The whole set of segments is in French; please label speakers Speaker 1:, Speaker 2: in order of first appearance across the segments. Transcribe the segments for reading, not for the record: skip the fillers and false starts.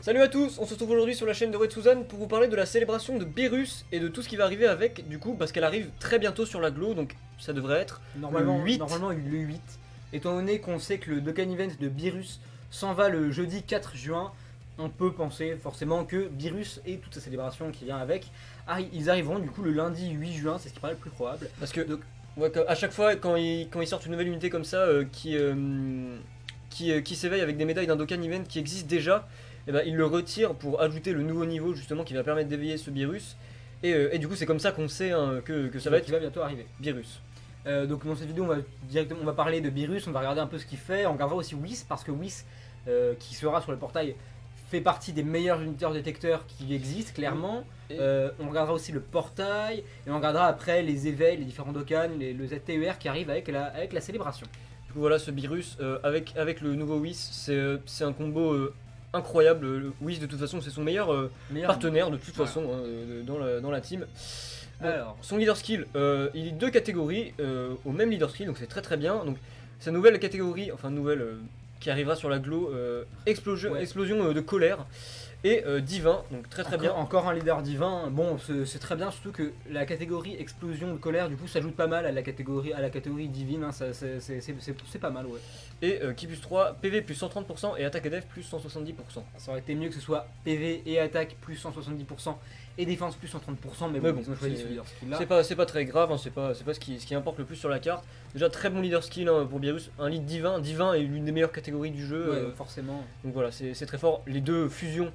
Speaker 1: Salut à tous, on se retrouve aujourd'hui sur la chaîne de Red Suzanne pour vous parler de la célébration de Beerus et de tout ce qui va arriver avec, du coup, parce qu'elle arrive très bientôt sur la Glo, donc ça devrait être
Speaker 2: Normalement
Speaker 1: le 8.
Speaker 2: le 8. Étant donné qu'on sait que le Dokkan Event de Beerus s'en va le jeudi 4 juin, on peut penser forcément que Beerus et toute sa célébration qui vient avec, ils arriveront du coup le lundi 8 juin, c'est ce qui paraît le plus probable.
Speaker 1: Parce que, ouais, à chaque fois, quand ils sortent une nouvelle unité comme ça, qui s'éveille avec des médailles d'un Dokkan Event qui existe déjà, et ben, ils le retirent pour ajouter le nouveau niveau justement qui va permettre d'éveiller ce Beerus. Et du coup c'est comme ça qu'on sait hein, que ça va être
Speaker 2: qui va bientôt arriver.
Speaker 1: Beerus.
Speaker 2: Donc dans cette vidéo on va parler de Beerus, on va regarder un peu ce qu'il fait, on regardera aussi Whis parce que Whis qui sera sur le portail fait partie des meilleurs unitaires détecteurs qui existent clairement. On regardera aussi le portail et on regardera après les éveils, les différents Dokkan, le ZTER qui arrive avec la célébration.
Speaker 1: Du coup voilà ce Beerus avec le nouveau Whis, c'est un combo incroyable. Whis de toute façon c'est son meilleur partenaire de toute façon dans la team. Alors, son leader skill, il est deux catégories au même leader skill, donc c'est très bien. Donc sa nouvelle catégorie, enfin nouvelle qui arrivera sur la Glo, explosion de colère et divin, donc très bien.
Speaker 2: Encore un leader divin, bon c'est très bien, surtout que la catégorie explosion de colère du coup s'ajoute pas mal à la catégorie divine, hein, c'est pas mal ouais.
Speaker 1: Et qui plus 3, PV plus 130% et attaque et def plus 170%.
Speaker 2: Ça aurait été mieux que ce soit PV et attaque plus 170% et défense plus 130%, mais bon, ils ont choisi ce leader skill là.
Speaker 1: C'est pas très grave, hein, c'est pas ce qui importe le plus sur la carte. Déjà très bon leader skill hein, pour Beerus, un lead divin est l'une des meilleures catégories du jeu.
Speaker 2: Forcément.
Speaker 1: Donc voilà, c'est très fort. Les deux fusions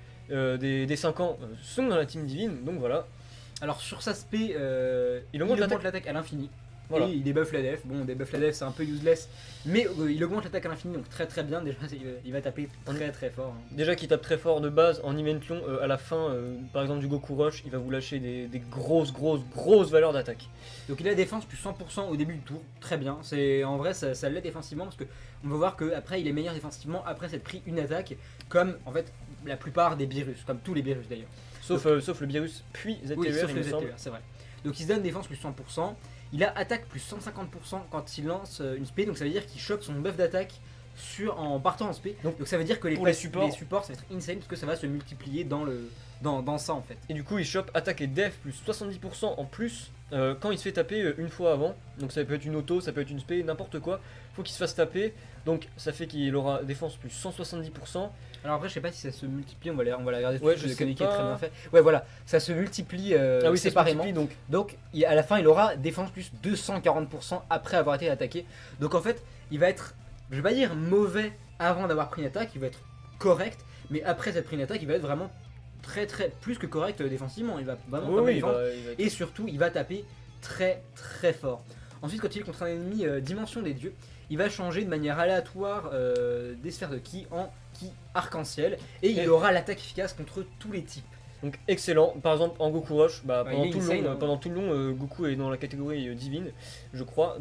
Speaker 1: des 5 ans sont dans la team divine, donc voilà.
Speaker 2: Alors sur sa spé, il
Speaker 1: augmente
Speaker 2: l'attaque à l'infini.
Speaker 1: Voilà.
Speaker 2: Et il débuff la def, bon débuff la def c'est un peu useless, mais il augmente l'attaque à l'infini donc très bien, déjà il va taper très fort. Hein.
Speaker 1: Déjà qu'il tape très fort de base en event long, à la fin par exemple du Goku Rush, il va vous lâcher des grosses valeurs d'attaque.
Speaker 2: Donc il a défense plus 100% au début du tour, très bien, en vrai ça l'est défensivement parce que on va voir qu'après il est meilleur défensivement après s'être pris une attaque, comme en fait la plupart des Beerus, comme tous les Beerus d'ailleurs.
Speaker 1: Sauf le Beerus puis ZTER,
Speaker 2: oui, sauf le ZTER, c'est vrai. Donc il se donne défense plus 100%. Il a attaque plus 150% quand il lance une spé, donc ça veut dire qu'il chope son buff d'attaque en partant en spé. Donc ça veut dire que les supports ça va être insane parce que ça va se multiplier dans ça en fait.
Speaker 1: Et du coup il chope attaque et def plus 70% en plus quand il se fait taper une fois avant. Donc ça peut être une auto, ça peut être une spé, n'importe quoi. Faut qu'il se fasse taper. Donc ça fait qu'il aura défense plus 170%.
Speaker 2: Alors après je sais pas si ça se multiplie, on va la regarder.
Speaker 1: Ouais, je sais pas.
Speaker 2: Est très bien fait. Ouais voilà, ça se multiplie séparément. Donc à la fin il aura défense plus 240% après avoir été attaqué. Donc en fait il va être, je vais pas dire mauvais avant d'avoir pris une attaque, il va être correct, mais après cette pris une attaque il va être vraiment très plus que correct défensivement. Il va vraiment et surtout il va taper très fort. Ensuite quand il est contre un ennemi dimension des dieux, il va changer de manière aléatoire des sphères de ki en ki arc-en-ciel et il aura l'attaque efficace contre tous les types.
Speaker 1: Donc excellent, par exemple en Goku Rush, pendant tout le long Goku est dans la catégorie divine, je crois.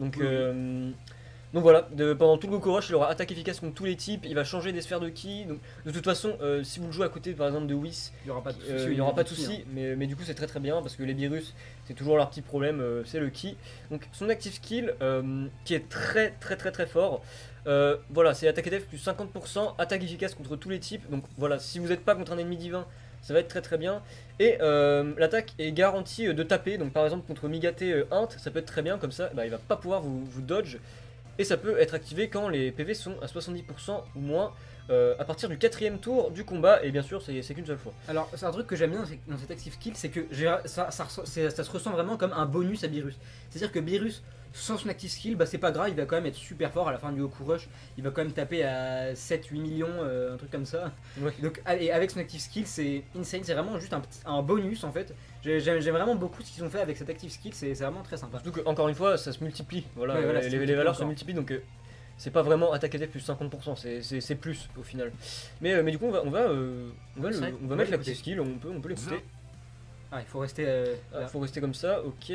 Speaker 1: Donc voilà, pendant tout le Goku Rush il aura attaque efficace contre tous les types, il va changer des sphères de ki. Donc de toute façon si vous le jouez à côté par exemple de Whis, il n'y aura pas de souci, mais du coup c'est très bien parce que les Beerus c'est toujours leur petit problème, c'est le ki. Donc son active skill qui est très fort, voilà, c'est attaque et def plus 50%, attaque efficace contre tous les types. Donc voilà, si vous n'êtes pas contre un ennemi divin ça va être très bien. Et l'attaque est garantie de taper, donc par exemple contre Migate Int ça peut être très bien, comme ça il va pas pouvoir vous dodge. Et ça peut être activé quand les PV sont à 70% ou moins à partir du 4ème tour du combat, et bien sûr c'est qu'une seule fois.
Speaker 2: Alors c'est un truc que j'aime bien dans cet active skill, c'est que ça se ressent vraiment comme un bonus à Beerus. C'est-à-dire que Beerus sans son active skill, c'est pas grave, il va quand même être super fort à la fin du Goku Rush, il va quand même taper à 7-8 millions, un truc comme ça. Ouais. Donc et avec son active skill c'est insane, c'est vraiment juste un bonus en fait. J'aime vraiment beaucoup ce qu'ils ont fait avec cet active skill, c'est vraiment très sympa.
Speaker 1: Surtout que encore une fois ça se multiplie, voilà, les valeurs se multiplient, donc c'est pas vraiment attaque à def plus 50%, c'est plus au final. Mais du coup on va mettre l'active skill, on peut l'écouter.
Speaker 2: Ah il faut rester
Speaker 1: faut rester comme ça, ok.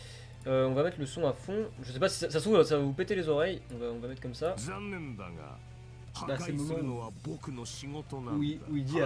Speaker 1: On va mettre le son à fond. Je sais pas si ça se trouve ça va vous péter les oreilles. On va mettre comme ça.
Speaker 2: C'est le moment où il dit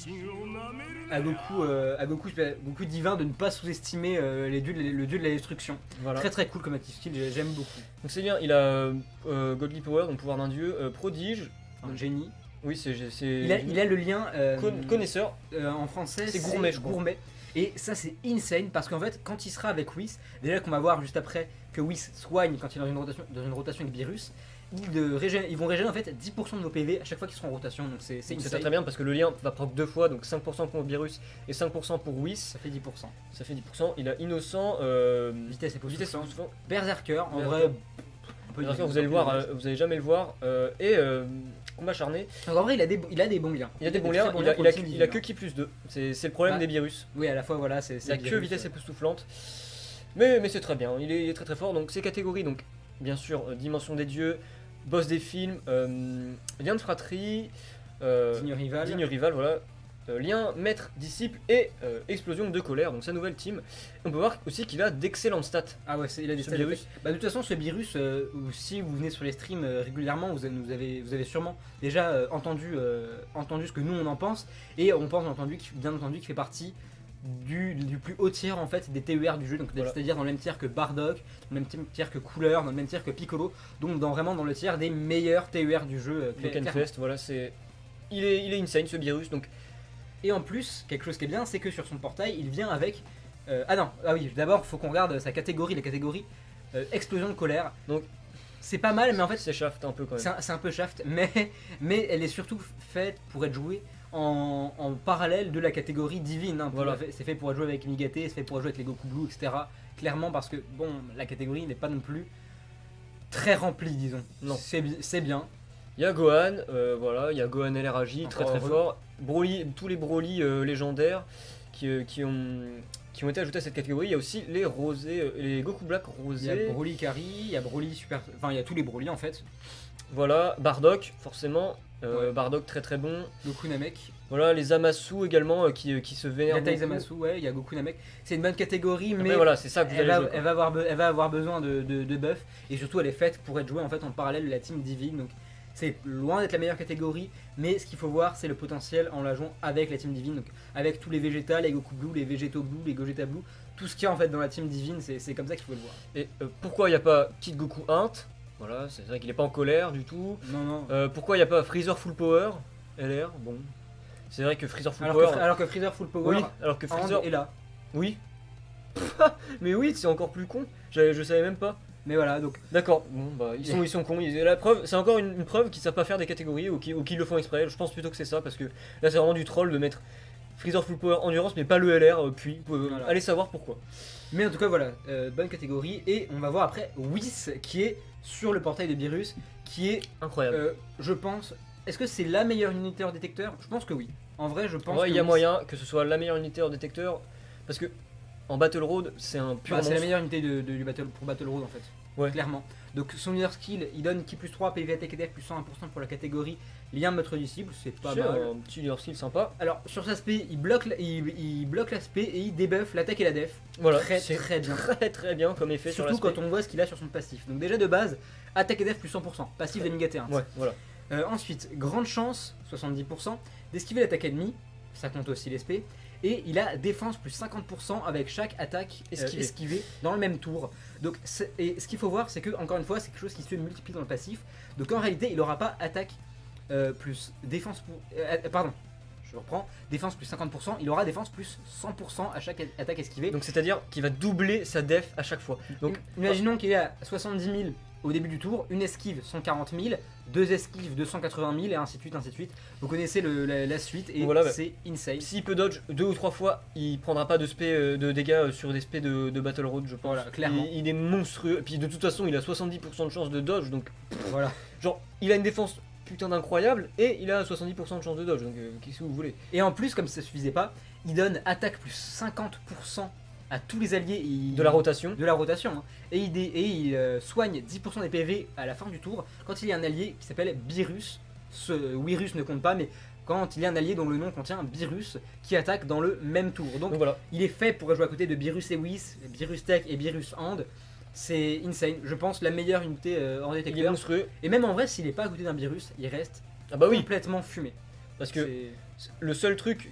Speaker 2: à Goku divin de ne pas sous-estimer le dieu de la destruction. Voilà. Très cool comme active skill, j'aime beaucoup.
Speaker 1: Donc c'est bien, il a Godly Power, donc pouvoir d'un dieu, prodige,
Speaker 2: un génie.
Speaker 1: Oui, c'est.
Speaker 2: Il a le lien.
Speaker 1: Connaisseur.
Speaker 2: En français,
Speaker 1: c'est gourmet, je crois.
Speaker 2: Gourmet. Et ça, c'est insane parce qu'en fait, quand il sera avec Whis, déjà qu'on va voir juste après que Whis soigne quand il est dans une rotation avec Beerus, ils vont régénérer en fait 10% de nos PV à chaque fois qu'ils seront en rotation. Donc c'est
Speaker 1: très bien parce que le lien va proc 2 fois, donc 5% pour Beerus et 5% pour Whis.
Speaker 2: Ça fait 10%.
Speaker 1: Ça fait 10%. Il a Innocent,
Speaker 2: vitesse et
Speaker 1: époustouflant.
Speaker 2: Berserker, en vrai.
Speaker 1: Berserker, vous allez le voir, vous allez jamais le voir. Et combat acharné.
Speaker 2: Donc en vrai, il a des bons liens.
Speaker 1: Il a des bons liens. Il a que qui plus 2. C'est le problème des Beerus.
Speaker 2: Oui, à la fois, voilà.
Speaker 1: Il a que vitesse époustouflante. Mais c'est très bien. Il est très très fort. Donc ces catégories, donc bien sûr, Dimension des dieux. Boss des films, lien de fratrie,
Speaker 2: digne
Speaker 1: rival, voilà, lien maître disciple et explosion de colère, donc sa nouvelle team. On peut voir aussi qu'il a d'excellentes stats.
Speaker 2: Ah ouais, il a des stats.
Speaker 1: Beerus.
Speaker 2: Bah, de toute façon, ce Beerus, si vous venez sur les streams régulièrement, vous avez sûrement déjà entendu ce que nous on en pense, et on pense bien entendu qu'il fait partie du plus haut tiers en fait des TER du jeu, donc voilà. C'est-à-dire dans le même tiers que Bardock, dans le même tiers que Couleur, dans le même tiers que Piccolo, donc vraiment dans le tiers des meilleurs TER du jeu.
Speaker 1: Fest, voilà, il est insane ce Beerus, donc.
Speaker 2: Et en plus, quelque chose qui est bien, c'est que sur son portail, il vient avec ah oui, d'abord faut qu'on regarde sa catégorie, la catégorie explosion de colère.
Speaker 1: Donc
Speaker 2: c'est pas mal, mais en fait
Speaker 1: c'est shaft un peu quand même.
Speaker 2: C'est un peu shaft, mais elle est surtout faite pour être jouée en parallèle de la catégorie divine. Hein.
Speaker 1: Voilà.
Speaker 2: C'est fait pour être joué avec Migaté, c'est fait pour être joué avec les Goku Blue, etc. Clairement, parce que bon, la catégorie n'est pas non plus très remplie, disons.
Speaker 1: Non.
Speaker 2: C'est bien.
Speaker 1: Il y a Gohan, voilà, il y a Gohan LRAJ, très fort. Broly, tous les Broly légendaires qui ont été ajoutés à cette catégorie. Il y a aussi les rosés, les Goku Black rosés.
Speaker 2: Il y a Broly Kari, il y a Broly Super. Enfin, il y a tous les Broly en fait.
Speaker 1: Voilà, Bardock, forcément. Ouais. Bardock très très bon.
Speaker 2: Goku Namek.
Speaker 1: Voilà, les Zamasu également qui se vénèrent.
Speaker 2: Il y a Zamasu, ouais, il y a Goku Namek. C'est une bonne catégorie, mais
Speaker 1: voilà, c'est ça que vous allez jouer,
Speaker 2: elle va avoir besoin de buff, et surtout elle est faite pour être jouée en fait en parallèle de la team Divine. Donc c'est loin d'être la meilleure catégorie, mais ce qu'il faut voir, c'est le potentiel en la jouant avec la team Divine, donc avec tous les Vegeta, les Goku Blue, les Végétaux Blue, les Gogeta Blue, tout ce qu'il y a en fait dans la team Divine, c'est comme ça qu'il faut le voir.
Speaker 1: Et pourquoi il n'y a pas Kid Goku Int? Voilà, c'est vrai qu'il n'est pas en colère du tout.
Speaker 2: Non.
Speaker 1: Pourquoi il n'y a pas Freezer Full Power LR? Bon, c'est vrai que Freezer Full Power.
Speaker 2: Alors que Freezer Full Power.
Speaker 1: Oui, alors que Freezer
Speaker 2: est là.
Speaker 1: Oui. Mais oui, c'est encore plus con. Je savais même pas.
Speaker 2: Mais voilà, donc.
Speaker 1: D'accord. Bon, bah ils sont cons. La preuve, c'est encore une preuve qu'ils savent pas faire des catégories ou qu'ils le font exprès. Je pense plutôt que c'est ça parce que là c'est vraiment du troll de mettre Freezer Full Power Endurance mais pas le LR. Puis voilà. Allez savoir pourquoi.
Speaker 2: Mais en tout cas voilà, bonne catégorie, et on va voir après Whis qui est sur le portail de Beerus, qui est
Speaker 1: incroyable.
Speaker 2: Je pense, est-ce que c'est la meilleure unité hors détecteur? Je pense que oui. En vrai, je pense.
Speaker 1: Il y a moyen que ce soit la meilleure unité hors détecteur parce que en Battle Road, c'est un pur.
Speaker 2: C'est la meilleure unité pour Battle Road en fait.
Speaker 1: Ouais.
Speaker 2: Clairement. Donc son leader skill, il donne ki plus 3, PV attaque et def plus 101% pour la catégorie lien maître disciple, c'est pas mal.
Speaker 1: Un petit leader skill sympa.
Speaker 2: Alors sur cet aspect, il bloque l'aspect et il débuff l'attaque et la def.
Speaker 1: Voilà,
Speaker 2: très bien.
Speaker 1: Très bien comme effet.
Speaker 2: Surtout
Speaker 1: sur
Speaker 2: quand on voit ce qu'il a sur son passif. Donc déjà de base, attaque et def plus 100%, passif d'Amigaté 1.
Speaker 1: Ouais, voilà.
Speaker 2: Ensuite, grande chance, 70%, d'esquiver l'attaque ennemie, ça compte aussi l'SP. Et il a défense plus 50% avec chaque attaque esquivée dans le même tour. Donc, et ce qu'il faut voir, c'est que, encore une fois, c'est quelque chose qui se multiplie dans le passif. Donc en réalité, il n'aura pas attaque plus défense pardon, je reprends, défense plus 50%, il aura défense plus 100% à chaque attaque esquivée.
Speaker 1: Donc c'est-à-dire qu'il va doubler sa def à chaque fois. Donc
Speaker 2: imaginons qu'il est à 70 000 au début du tour, une esquive 140 000, deux esquives 280 000 et ainsi de suite, ainsi de suite. Vous connaissez la suite et voilà, c'est insane.
Speaker 1: S'il peut dodge 2 ou 3 fois, il prendra pas de dégâts sur des spés de Battle Road, je pense.
Speaker 2: Voilà, clairement.
Speaker 1: Il est monstrueux. Et puis de toute façon, il a 70% de chance de dodge, donc
Speaker 2: voilà.
Speaker 1: Genre, il a une défense putain d'incroyable et il a 70% de chance de dodge, donc qu'est-ce que vous voulez.
Speaker 2: Et en plus, comme ça suffisait pas, il donne attaque plus 50% à tous les alliés
Speaker 1: de la rotation.
Speaker 2: Hein. Et il soigne 10% des PV à la fin du tour quand il y a un allié qui s'appelle Beerus. Ce Wirus ne compte pas, mais quand il y a un allié dont le nom contient Beerus qui attaque dans le même tour. Donc
Speaker 1: voilà.
Speaker 2: Il est fait pour jouer à côté de Beerus et Whis, Beerus Tech et Beerus Hand. C'est insane, je pense la meilleure unité en détecteur.
Speaker 1: Il est monstrueux.
Speaker 2: Et même en vrai, s'il n'est pas à côté d'un Beerus, il reste
Speaker 1: complètement
Speaker 2: complètement fumé.
Speaker 1: Parce que le seul truc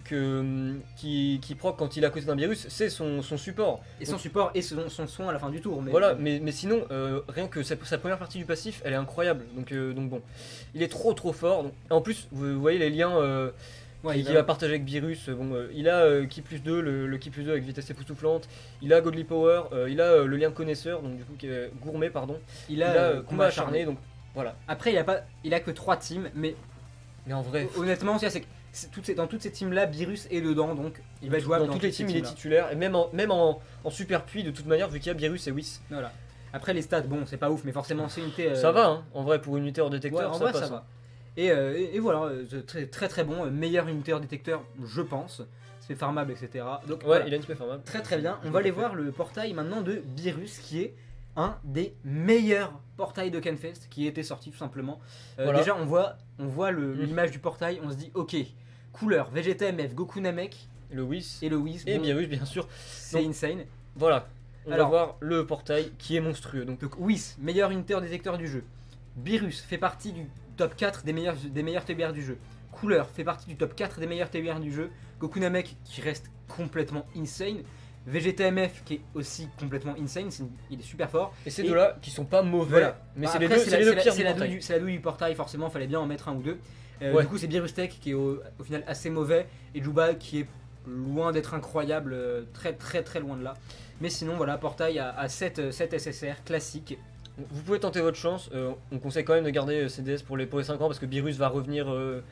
Speaker 1: qui proc quand il est à côté d'un Beerus, c'est son support.
Speaker 2: Et son support et son soin à la fin du tour.
Speaker 1: Voilà, mais sinon, rien que sa première partie du passif, elle est incroyable. Donc bon, il est trop fort. Donc, en plus, vous voyez les liens qu'il va partager avec Beerus. Il a Ki plus 2, le Ki plus 2 avec vitesse époustouflante. Il a Godly Power, il a le lien connaisseur, donc du coup gourmet, pardon. Il a combat acharné, donc voilà.
Speaker 2: Après, il a que 3 teams, mais
Speaker 1: en vrai,
Speaker 2: honnêtement, c'est que dans toutes ces teams là, Beerus est dedans, donc il va jouer
Speaker 1: dans toutes les teams, il est titulaire, et même en super puits de toute manière, vu qu'il y a Beerus et Whis.
Speaker 2: Voilà. Après les stats, bon, c'est pas ouf, mais forcément c'est une unité.
Speaker 1: Ça va, hein, en vrai, pour une unité hors détecteur,
Speaker 2: ouais, ça va. Et voilà, très bon, meilleur unité hors détecteur, je pense. C'est farmable, etc. Donc,
Speaker 1: ouais, voilà. Il a une spé farmable.
Speaker 2: Très bien. On va aller voir le portail maintenant de Beerus, qui est un des meilleurs portails de Kenfest qui était sorti tout simplement. Voilà. Déjà, on voit l'image du portail, on se dit ok, couleur Vegeta MF, Goku Namek,
Speaker 1: le Whis
Speaker 2: et le Whis.
Speaker 1: Et Beerus, bien sûr.
Speaker 2: C'est insane.
Speaker 1: Voilà. On va voir le portail qui est monstrueux. Donc
Speaker 2: Whis, meilleur unité hors détecteur du jeu. Beerus fait partie du top 4 des meilleurs TBR du jeu. Couleur fait partie du top 4 des meilleurs TBR du jeu. Goku Namek qui reste complètement insane. Vegeta MF qui est aussi complètement insane, il est super fort.
Speaker 1: Et ces deux-là qui sont pas mauvais, voilà. Mais c'est les deux pires du portail.
Speaker 2: C'est la douille du portail, forcément, fallait bien en mettre un ou deux.
Speaker 1: Ouais.
Speaker 2: Du coup, c'est Beerus Tech qui est au final assez mauvais et Juba qui est loin d'être incroyable, très loin de là. Mais sinon, voilà, portail à 7 SSR classique.
Speaker 1: Vous pouvez tenter votre chance, on conseille quand même de garder CDS pour les 5 ans parce que Beerus va revenir,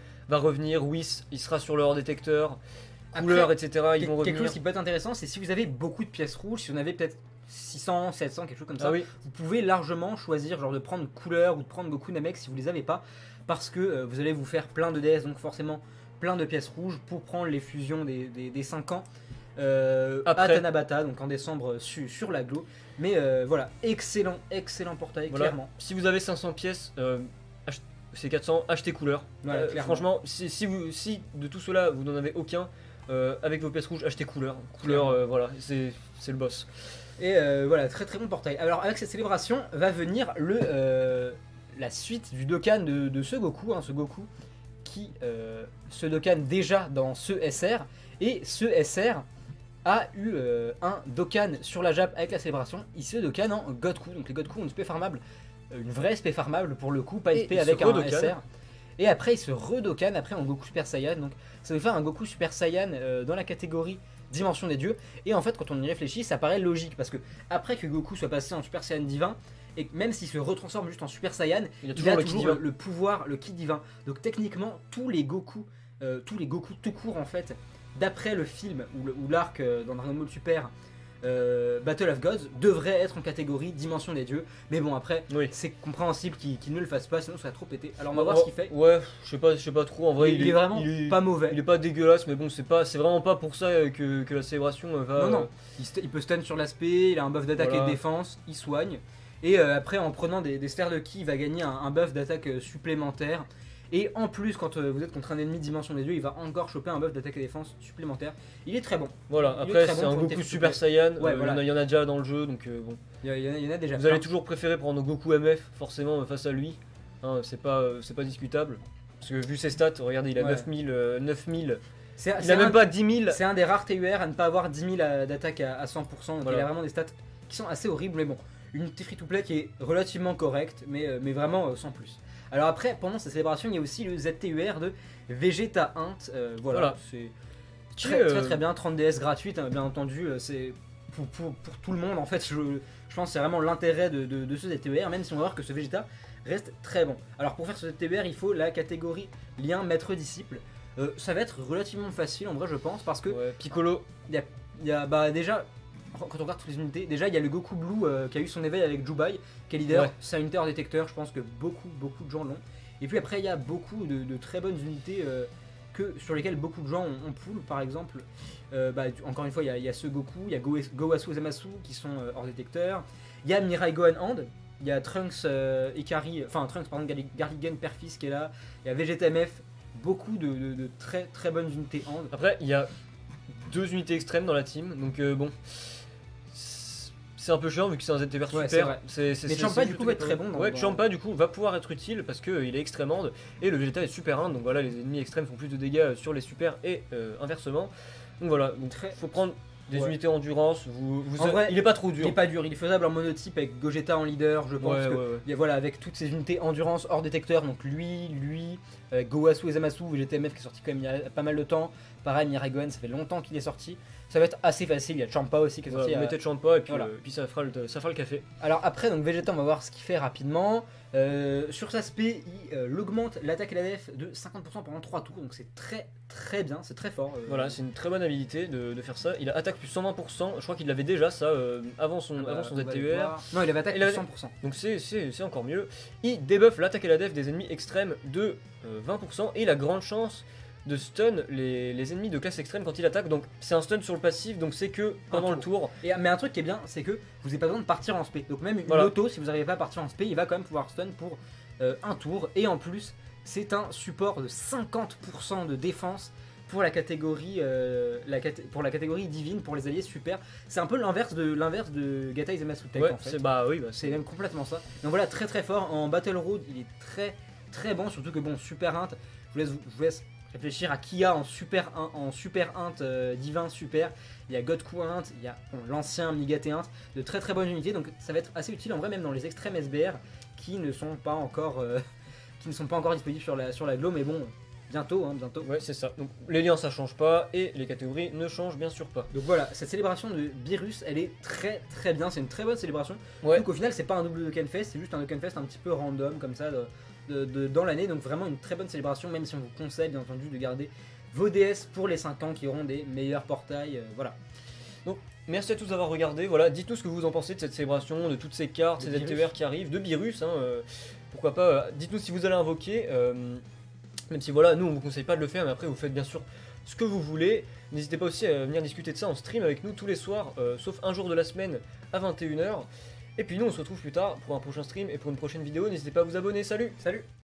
Speaker 1: Whis, il sera sur le hors détecteur. Couleurs, etc. Ils vont revenir.
Speaker 2: Quelque chose qui peut être intéressant, c'est si vous avez beaucoup de pièces rouges, si vous en avez peut-être 600, 700, quelque chose comme ça, vous pouvez largement choisir genre de prendre couleur ou de prendre Goku Namek si vous les avez pas, parce que vous allez vous faire plein de DS, donc forcément plein de pièces rouges pour prendre les fusions des 5 ans à Tanabata, donc en décembre sur l'aglo. Mais voilà, excellent portail, voilà. Clairement.
Speaker 1: Si vous avez 500 pièces, c'est 400, achetez couleur.
Speaker 2: Voilà,
Speaker 1: franchement, si de tout cela vous n'en avez aucun, avec vos pièces rouges, achetez couleur. Voilà, c'est le boss.
Speaker 2: Et voilà, très bon portail. Alors avec cette célébration va venir la suite du Dokkan de ce Goku, ce Goku qui se Dokkan déjà dans ce SR, et ce SR a eu un Dokkan sur la Jap avec la célébration. Il se Dokkan en Godku, donc les Godku ont une spé farmable, une vraie spé farmable pour le coup, pas une spé avec un SR. Et après il se redokan après en Goku Super Saiyan, donc ça veut faire un Goku Super Saiyan dans la catégorie Dimension des Dieux. Et en fait quand on y réfléchit ça paraît logique, parce que après que Goku soit passé en Super Saiyan divin, et même s'il se retransforme juste en Super Saiyan, il a toujours le pouvoir, le ki divin. Donc techniquement tous les Goku tout court en fait, d'après le film ou l'arc dans Dragon Ball Super, Battle of Gods devrait être en catégorie Dimension des Dieux, mais bon après c'est compréhensible qu'il ne le fasse pas, sinon ça va trop péter. Alors on va voir ce qu'il fait.
Speaker 1: Ouais, je sais pas trop. En vrai,
Speaker 2: il est vraiment pas mauvais.
Speaker 1: Il est pas dégueulasse, mais bon, c'est vraiment pas pour ça que la célébration va.
Speaker 2: Non, il peut stun sur l'aspect, il a un buff d'attaque et de défense, il soigne. Et après, en prenant des sphères de ki, il va gagner un buff d'attaque supplémentaire. Et en plus, quand vous êtes contre un ennemi Dimension des Dieux, il va encore choper un buff d'attaque et défense supplémentaire. Il est très bon.
Speaker 1: Voilà, après c'est un Goku Super Saiyan, il y en a déjà dans le jeu, donc bon.
Speaker 2: Il y en a déjà.
Speaker 1: Vous allez toujours préférer prendre Goku MF, forcément, face à lui. Hein, c'est pas discutable. Parce que vu ses stats, regardez, il a 9000. Il a même pas 10 000.
Speaker 2: C'est un des rares TUR à ne pas avoir 10 000 d'attaque à 100%. Donc il a vraiment des stats qui sont assez horribles, mais bon. Une free-to-play qui est relativement correcte, mais vraiment sans plus. Alors après, pendant cette célébration, il y a aussi le ZTUR de Vegeta Int. Voilà. C'est très bien, 30 DS gratuite, bien entendu. C'est pour tout le monde, en fait. Je pense que c'est vraiment l'intérêt de ce ZTUR, même si on va voir que ce Vegeta reste très bon. Alors pour faire ce ZTUR, il faut la catégorie lien maître-disciple. Ça va être relativement facile, en vrai, je pense, parce que
Speaker 1: Piccolo,
Speaker 2: il y a déjà... Quand on regarde toutes les unités, déjà il y a le Goku Blue qui a eu son éveil avec Jubai, qui est leader, sa unité hors détecteur, je pense que beaucoup de gens l'ont. Et puis après il y a beaucoup de très bonnes unités sur lesquelles beaucoup de gens ont pull, par exemple. Encore une fois il y a ce Goku, il y a Gowasu Zamasu qui sont hors détecteur, il y a Mirai Gohan Hand, il y a Trunks Garligan Perfis qui est là, il y a Vegeta MF, beaucoup de très bonnes unités Hand.
Speaker 1: Après il y a 2 unités extrêmes dans la team, donc bon... c'est un peu chiant vu que c'est un ZTVR
Speaker 2: Ouais,
Speaker 1: super.
Speaker 2: Mais Champa du coup va être très bon.
Speaker 1: Champa du coup va pouvoir être utile parce qu'il est extrême hand et le Vegeta est super hand. Donc voilà, les ennemis extrêmes font plus de dégâts sur les super et inversement. Donc voilà, donc faut prendre des unités endurance.
Speaker 2: En vrai,
Speaker 1: il est pas trop dur.
Speaker 2: Il est pas dur, il est faisable en monotype avec Gogeta en leader, je pense que voilà, avec toutes ces unités endurance hors détecteur, donc lui, Gowasu et Zamasu, Vegeta MF qui est sorti quand même il y a pas mal de temps. Pareil, Miragoen, ça fait longtemps qu'il est sorti. Ça va être assez facile, il y a Champa aussi qui est sorti.
Speaker 1: Vous mettez Champa et puis, puis ça fera le café.
Speaker 2: Alors après, donc Vegeta, on va voir ce qu'il fait rapidement. Sur cet aspect, il augmente l'attaque et la def de 50% pendant 3 tours, donc c'est très bien, c'est très fort.
Speaker 1: Voilà, c'est une très bonne habilité de faire ça. Il a attaque plus 120%, je crois qu'il l'avait déjà ça avant son ZTER.
Speaker 2: Non, il avait attaque plus 100%.
Speaker 1: Donc c'est encore mieux. Il débuffe l'attaque et la def des ennemis extrêmes de 20% et il a grande chance de stun les ennemis de classe extrême quand il attaque. Donc c'est un stun sur le passif, donc c'est que pendant le tour.
Speaker 2: Mais un truc qui est bien, c'est que vous n'avez pas besoin de partir en spé. Donc même une auto, si vous n'arrivez pas à partir en spé, il va quand même pouvoir stun pour un tour. Et en plus, c'est un support de 50% de défense pour la catégorie divine, pour les alliés super. C'est un peu l'inverse de Gata Izemasu Tech en fait. C'est même complètement ça. Donc voilà, très fort. En Battle Road, il est très bon, surtout que bon, super int. Je vous laisse réfléchir à qui a en super int divin super. Il y a Godku int, il y a l'ancien Migate int, de très bonnes unités. Donc ça va être assez utile en vrai, même dans les extrêmes SBR qui ne sont pas encore disponibles sur la Glo, mais bon. Bientôt.
Speaker 1: Ouais, c'est ça. Donc les liens ça change pas et les catégories ne changent bien sûr pas.
Speaker 2: Donc voilà, cette célébration de Beerus, elle est très bien. C'est une très bonne célébration.
Speaker 1: Ouais.
Speaker 2: Donc au final, c'est pas un double Dokkenfest, c'est juste un Dokkenfest un petit peu random comme ça dans l'année. Donc vraiment une très bonne célébration, même si on vous conseille bien entendu de garder vos DS pour les 5 ans qui auront des meilleurs portails. Voilà.
Speaker 1: Donc merci à tous d'avoir regardé. Voilà, dites-nous ce que vous en pensez de cette célébration, de toutes ces cartes, ces ZTVR qui arrivent, de Beerus. Pourquoi pas. Dites-nous si vous allez invoquer. Même si voilà, nous on vous conseille pas de le faire, mais après vous faites bien sûr ce que vous voulez. N'hésitez pas aussi à venir discuter de ça en stream avec nous tous les soirs, sauf un jour de la semaine à 21h. Et puis nous on se retrouve plus tard pour un prochain stream et pour une prochaine vidéo. N'hésitez pas à vous abonner, salut.